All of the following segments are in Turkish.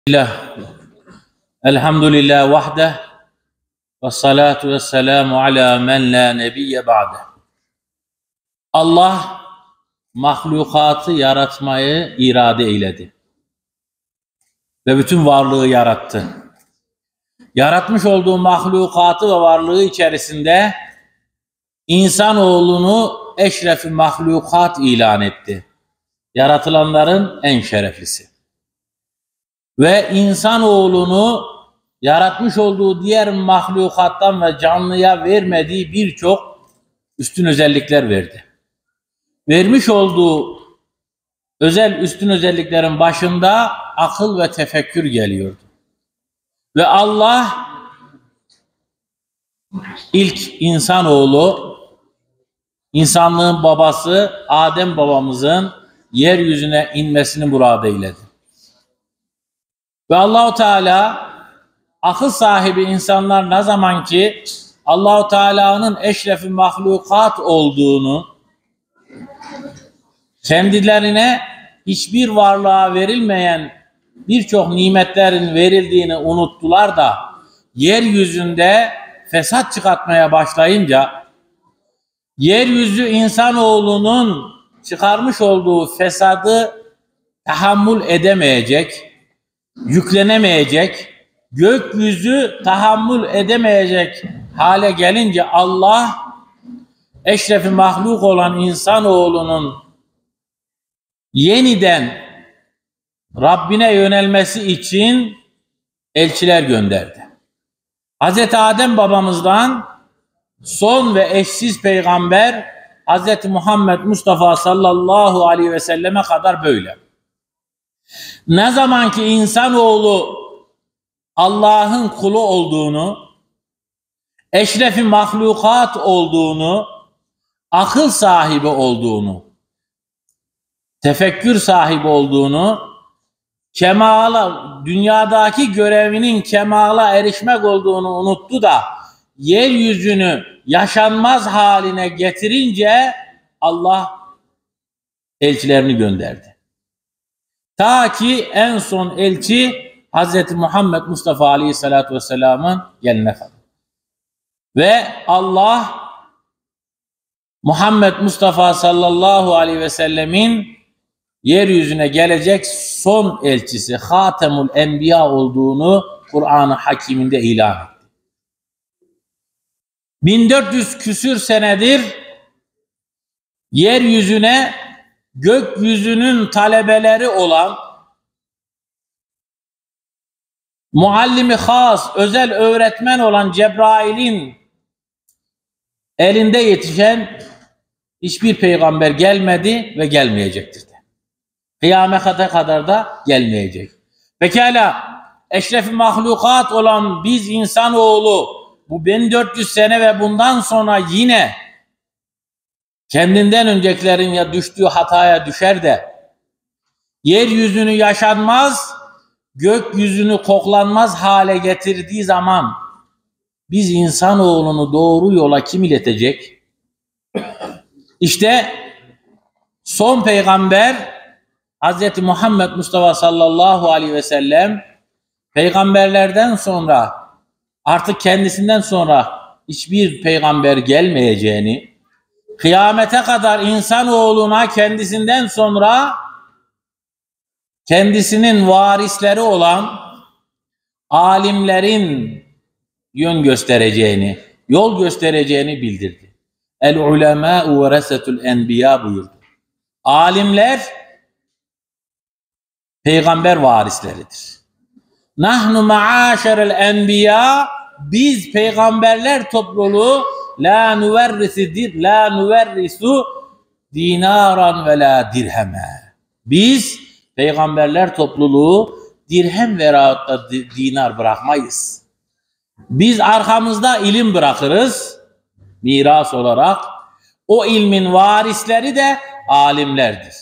Elhamdülillah vahdeh ve salatu ve selamu ala men la nebiyye ba'de. Allah mahlukatı yaratmayı irade eyledi ve bütün varlığı yarattı. Yaratmış olduğu mahlukatı ve varlığı içerisinde insanoğlunu eşref-i mahlukat ilan etti. Yaratılanların en şereflisi. Ve insanoğlunu yaratmış olduğu diğer mahlukattan ve canlıya vermediği birçok üstün özellikler verdi. Vermiş olduğu özel üstün özelliklerin başında akıl ve tefekkür geliyordu. Ve Allah ilk insanoğlu, insanlığın babası Adem babamızın yeryüzüne inmesini murad eyledi. Ve Allah-u Teala akıl sahibi insanlar ne zaman ki Allah-u Teala'nın eşref-i mahlukat olduğunu, kendilerine hiçbir varlığa verilmeyen birçok nimetlerin verildiğini unuttular da yeryüzünde fesat çıkartmaya başlayınca yeryüzü insanoğlunun çıkarmış olduğu fesadı tahammül edemeyecek, yüklenemeyecek, gökyüzü tahammül edemeyecek hale gelince Allah eşref-i mahluk olan insanoğlunun yeniden Rabbine yönelmesi için elçiler gönderdi. Hz. Adem babamızdan son ve eşsiz peygamber Hz. Muhammed Mustafa sallallahu aleyhi ve selleme kadar böyle. Ne zaman ki insanoğlu Allah'ın kulu olduğunu, eşref-i mahlukat olduğunu, akıl sahibi olduğunu, tefekkür sahibi olduğunu, dünyadaki görevinin kemala erişmek olduğunu unuttu da yeryüzünü yaşanmaz haline getirince Allah elçilerini gönderdi. Ta ki en son elçi Hz. Muhammed Mustafa Aleyhisselatü Vesselam'ın geline kadar. Ve Allah Muhammed Mustafa sallallahu aleyhi ve sellemin yeryüzüne gelecek son elçisi Hatemul Enbiya olduğunu Kur'an-ı Hakim'inde ilan etti. 1400 küsür senedir yeryüzüne gökyüzünün talebeleri olan muallimi has, özel öğretmen olan Cebrail'in elinde yetişen hiçbir peygamber gelmedi ve gelmeyecektir de. Kıyamete kadar da gelmeyecek. Pekala eşref-i mahlukat olan biz insanoğlu bu 1400 sene ve bundan sonra yine kendinden öncekilerin ya düştüğü hataya düşer de yeryüzünü yaşanmaz, gökyüzünü koklanmaz hale getirdiği zaman biz insanoğlunu doğru yola kim iletecek? İşte son peygamber Hz. Muhammed Mustafa sallallahu aleyhi ve sellem peygamberlerden sonra artık kendisinden sonra hiçbir peygamber gelmeyeceğini, kıyamete kadar insanoğluna kendisinden sonra kendisinin varisleri olan alimlerin yön göstereceğini, yol göstereceğini bildirdi. El-ulemâ'u veresetul enbiya buyurdu. Alimler peygamber varisleridir. Nahnu ma'aşerel enbiya, biz peygamberler topluluğu la nuverrisu dinaran ve la dirheme. Biz peygamberler topluluğu dirhem veyahut da dinar bırakmayız. Biz arkamızda ilim bırakırız miras olarak. O ilmin varisleri de alimlerdir.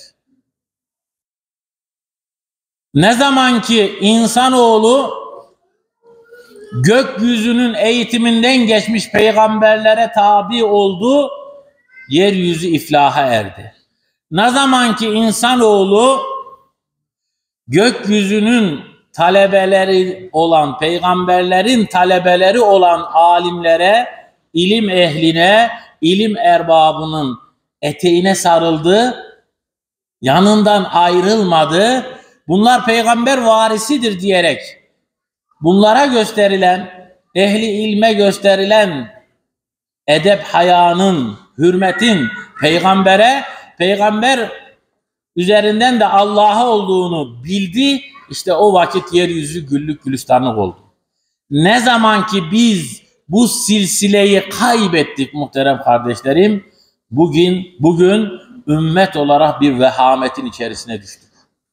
Ne zaman ki insanoğlu gökyüzünün eğitiminden geçmiş peygamberlere tabi oldu, yeryüzü iflaha erdi. Ne zaman ki insanoğlu gökyüzünün talebeleri olan, peygamberlerin talebeleri olan alimlere, ilim ehline, ilim erbabının eteğine sarıldı, yanından ayrılmadı. Bunlar peygamber varisidir diyerek bunlara gösterilen, ehli ilme gösterilen edep, hayanın, hürmetin peygamber üzerinden de Allah'a olduğunu bildi. İşte o vakit yeryüzü güllük gülistanlık oldu. Ne zaman ki biz bu silsileyi kaybettik muhterem kardeşlerim, bugün ümmet olarak bir vehametin içerisine düştük.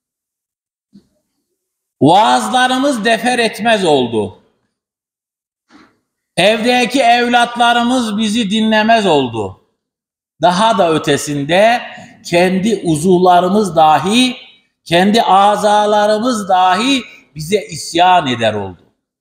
Vaazlarımız defer etmez oldu. Evdeki evlatlarımız bizi dinlemez oldu. Daha da ötesinde kendi uzuvlarımız dahi, kendi azalarımız dahi bize isyan eder oldu.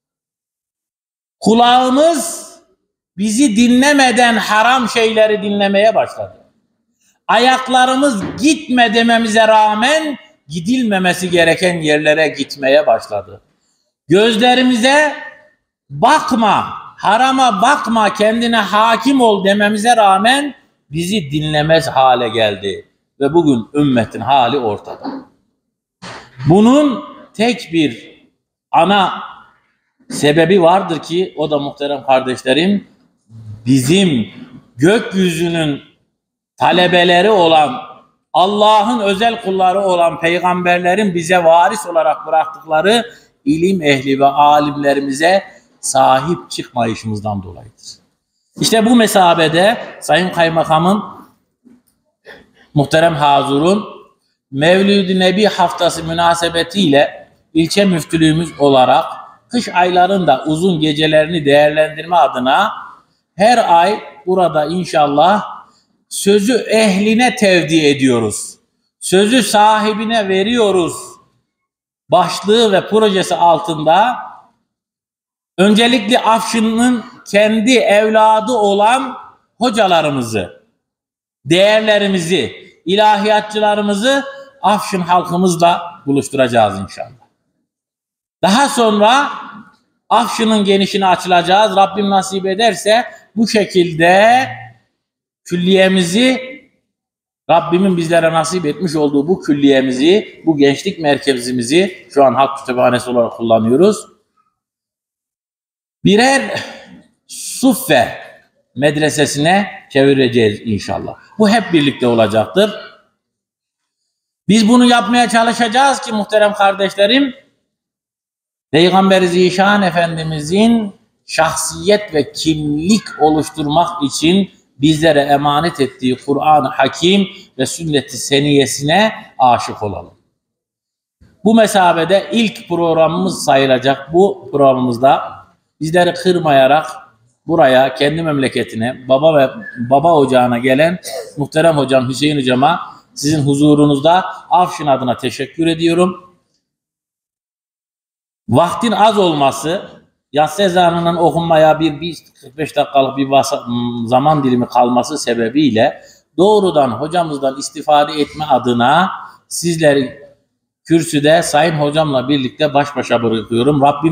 Kulağımız bizi dinlemeden haram şeyleri dinlemeye başladı. Ayaklarımız gitme dememize rağmen gidilmemesi gereken yerlere gitmeye başladı. Gözlerimize bakma, harama bakma, kendine hakim ol dememize rağmen bizi dinlemez hale geldi. Ve bugün ümmetin hali ortada. Bunun tek bir ana sebebi vardır ki o da muhterem kardeşlerim, bizim gökyüzünün talebeleri olan, Allah'ın özel kulları olan peygamberlerin bize varis olarak bıraktıkları ilim ehli ve alimlerimize sahip çıkmayışımızdan dolayıdır. İşte bu mesabede Sayın Kaymakamın, muhterem hazurun, Mevlid-i Nebi haftası münasebetiyle ilçe müftülüğümüz olarak kış aylarında uzun gecelerini değerlendirme adına her ay burada inşallah sözü ehline tevdi ediyoruz. Sözü sahibine veriyoruz. Başlığı ve projesi altında öncelikle Afşin'in kendi evladı olan hocalarımızı, değerlerimizi, ilahiyatçılarımızı Afşin halkımızla buluşturacağız inşallah. Daha sonra Afşin'in genişine açılacağız. Rabbim nasip ederse bu şekilde külliyemizi, Rabbimin bizlere nasip etmiş olduğu bu külliyemizi, bu gençlik merkezimizi şu an Halk Kütüphanesi olarak kullanıyoruz. Birer suffe medresesine çevireceğiz inşallah. Bu hep birlikte olacaktır. Biz bunu yapmaya çalışacağız ki muhterem kardeşlerim, Peygamber-i Zişan Efendimizin şahsiyet ve kimlik oluşturmak için bizlere emanet ettiği Kur'an-ı Hakim ve sünnet-i seniyesine aşık olalım. Bu mesabede ilk programımız sayılacak bu programımızda bizleri kırmayarak buraya, kendi memleketine, baba ocağına gelen muhterem hocam Hüseyin hocama sizin huzurunuzda Afşin adına teşekkür ediyorum. Vaktin az olması, yatsı ezanının okunmaya bir 45 dakikalık bir zaman dilimi kalması sebebiyle doğrudan hocamızdan istifade etme adına sizleri kürsüde Sayın hocamla birlikte baş başa bırakıyorum. Rabbim